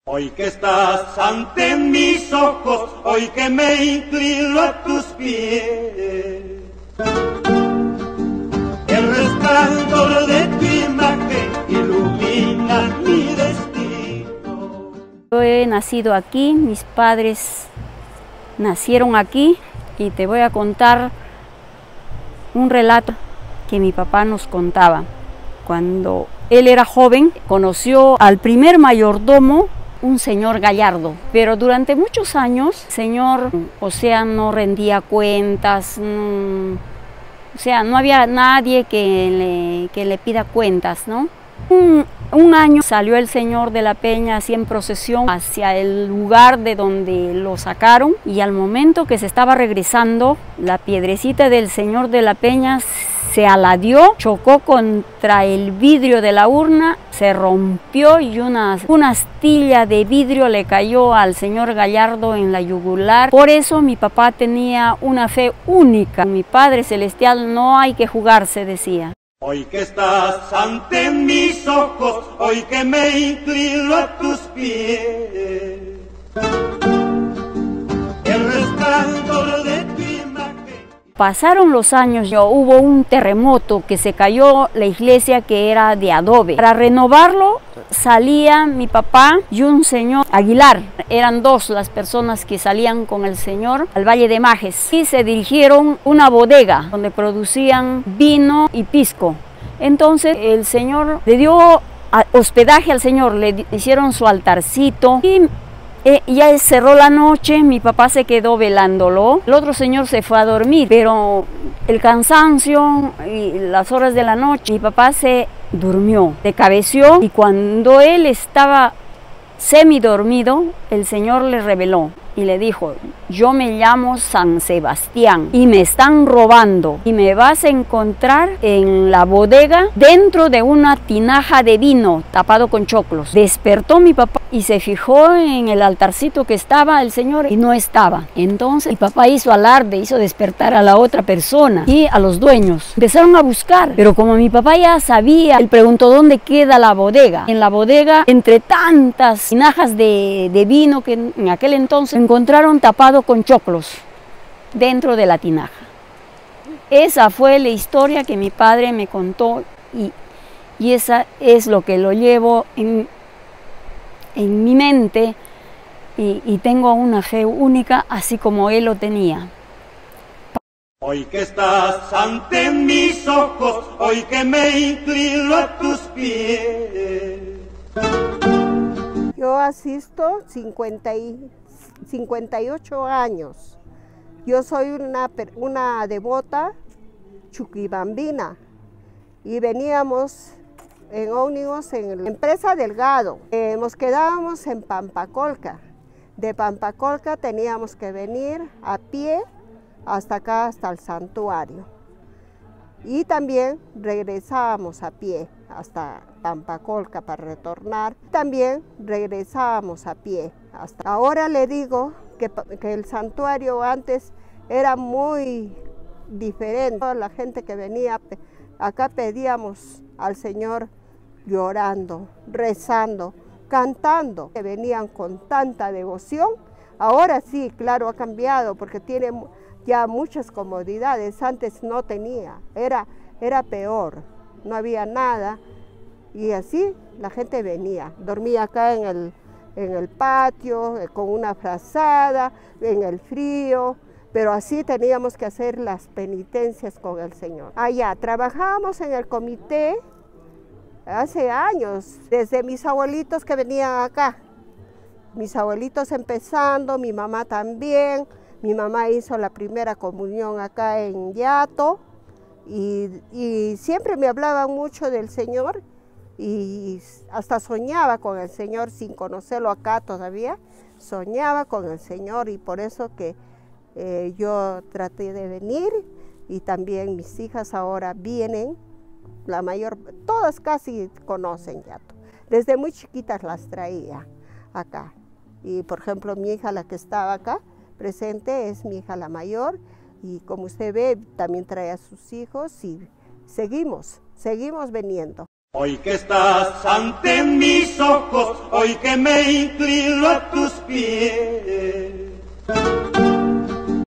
Hoy que estás ante mis ojos, hoy que me inclino a tus pies, el resplandor de tu imagen ilumina mi destino. Yo he nacido aquí, mis padres nacieron aquí y te voy a contar un relato que mi papá nos contaba. Cuando él era joven, conoció al primer mayordomo, un señor Gallardo, pero durante muchos años, el señor, no rendía cuentas, no había nadie que le pida cuentas, ¿no? Un año salió el señor de la Peña así en procesión hacia el lugar de donde lo sacaron, y al momento que se estaba regresando, la piedrecita del señor de la Peña se aladió, chocó contra el vidrio de la urna, se rompió y una astilla de vidrio le cayó al señor Gallardo en la yugular. Por eso mi papá tenía una fe única. Mi Padre Celestial no hay que jugarse, decía. Hoy que estás ante mis ojos, hoy que me inclino a tus pies, el resplandor de tu imagen. Pasaron los años, hubo un terremoto que se cayó la iglesia que era de adobe. Para renovarlo salía mi papá y un señor Aguilar. Eran dos las personas que salían con el señor al Valle de Majes y se dirigieron a una bodega donde producían vino y pisco. Entonces el señor le dio hospedaje al señor, le hicieron su altarcito y ya cerró la noche. Mi papá se quedó velándolo. El otro señor se fue a dormir, pero el cansancio y las horas de la noche, mi papá se durmió, se cabeció, y cuando él estaba semidormido, el señor le reveló y le dijo: yo me llamo San Sebastián y me están robando y me vas a encontrar en la bodega dentro de una tinaja de vino tapado con choclos. Despertó mi papá y se fijó en el altarcito que estaba el señor y no estaba. Entonces mi papá hizo alarde, hizo despertar a la otra persona y a los dueños. Empezaron a buscar, pero como mi papá ya sabía, él preguntó dónde queda la bodega. En la bodega, entre tantas tinajas de vino que en aquel entonces encontraron tapado con choclos dentro de la tinaja. Esa fue la historia que mi padre me contó y esa es lo que lo llevo en mi mente y tengo una fe única así como él lo tenía. Hoy que estás ante mis ojos, hoy que me inclino a tus pies. Yo asisto 58 años. Yo soy una devota chuquibambina y veníamos en ómnibus en la empresa Delgado. Nos quedábamos en Pampacolca. De Pampacolca teníamos que venir a pie hasta acá, hasta el santuario. Y también regresábamos a pie hasta Pampacolca para retornar. También regresábamos a pie. Ahora le digo que el santuario antes era muy diferente. La gente que venía acá pedíamos al Señor llorando, rezando, cantando. Que venían con tanta devoción. Ahora sí, claro, ha cambiado porque tiene ya muchas comodidades. Antes no tenía, era peor, no había nada. Y así la gente venía, dormía acá en el patio, con una frazada, en el frío, pero así teníamos que hacer las penitencias con el Señor. Allá trabajábamos en el comité hace años, desde mis abuelitos que venían acá. Mis abuelitos empezando, mi mamá también. Mi mamá hizo la primera comunión acá en Yato y siempre me hablaban mucho del Señor y hasta soñaba con el Señor sin conocerlo acá todavía. Soñaba con el Señor y por eso que yo traté de venir y también mis hijas ahora vienen, la mayor, todas casi conocen Yato. Desde muy chiquitas las traía acá. Y por ejemplo mi hija, la que estaba acá presente, es mi hija la mayor y como usted ve también trae a sus hijos y seguimos viniendo. Hoy que estás ante mis ojos, hoy que me inclino a tus pies.